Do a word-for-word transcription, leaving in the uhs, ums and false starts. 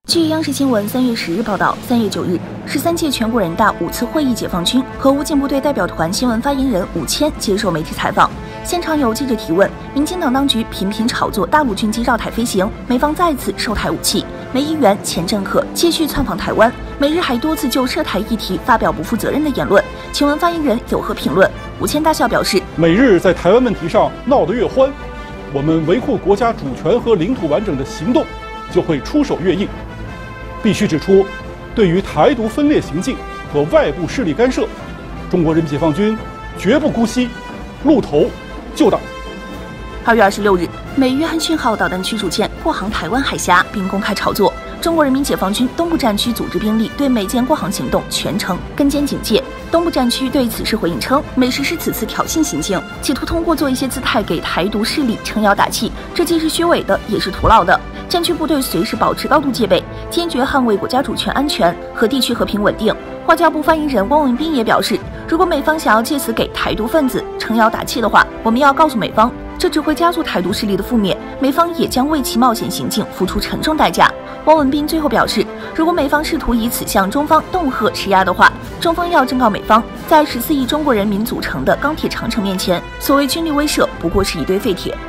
据央视新闻三月十日报道，三月九日，十三届全国人大五次会议解放军和武警部队代表团新闻发言人武谦接受媒体采访，现场有记者提问：民进党当局频频炒作大陆军机绕台飞行，美方再次售台武器，梅议员、前政客继续窜访台湾，美日还多次就涉台议题发表不负责任的言论，请问发言人有何评论？武谦大笑表示： 美日在台湾问题上闹得越欢，我们维护国家主权和领土完整的行动就会出手越硬。必须指出，对于台独分裂行径和外部势力干涉，中国人民解放军绝不姑息，露头就打。 二月二十六日，美约翰逊号导弹驱逐舰过航台湾海峡，并公开炒作中国人民解放军东部战区组织兵力对美舰过航行动全程跟监警戒。东部战区对此事回应称，美实施此次挑衅行径，企图通过做一些姿态给台独势力撑腰打气，这既是虚伪的，也是徒劳的。战区部队随时保持高度戒备，坚决捍卫国家主权安全和地区和平稳定。外交部发言人汪文斌也表示，如果美方想要借此给台独分子撑腰打气的话，我们要告诉美方，这只会加速台独势力的覆灭，美方也将为其冒险行径付出沉重代价。汪文斌最后表示，如果美方试图以此向中方恫吓施压的话，中方要正告美方，在十四亿中国人民组成的钢铁长城面前，所谓军力威慑不过是一堆废铁。